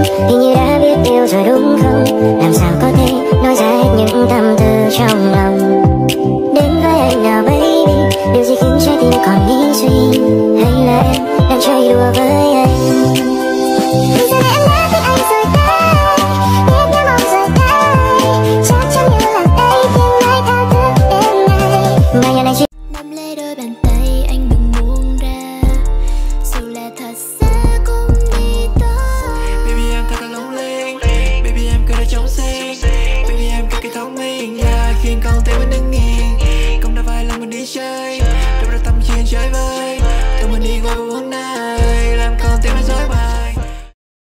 Hình như đã biết yêu rồi đúng không? Làm sao có thể nói ra hết những tâm tư trong lòng. Đến với anh nào baby, điều gì khiến